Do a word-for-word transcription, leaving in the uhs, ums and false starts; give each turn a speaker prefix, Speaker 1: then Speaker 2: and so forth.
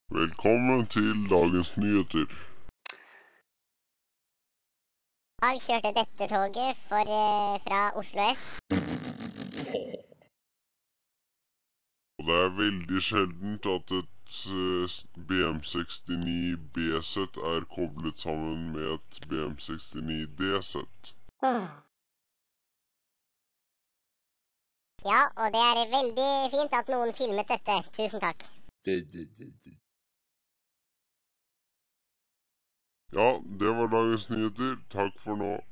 Speaker 1: Velkommen til dagens nyheter.
Speaker 2: Jeg kjørte dette toget for, eh, fra Oslo S.
Speaker 1: Og det er veldig sjeldent at et eh, B M sekstini B-sett er koblet sammen med et B M sekstini D-sett.
Speaker 2: Ja, og det er veldig fint at noen filmet dette. Tusen takk.
Speaker 1: Ja, det var dagens nyheter. Takk for nå.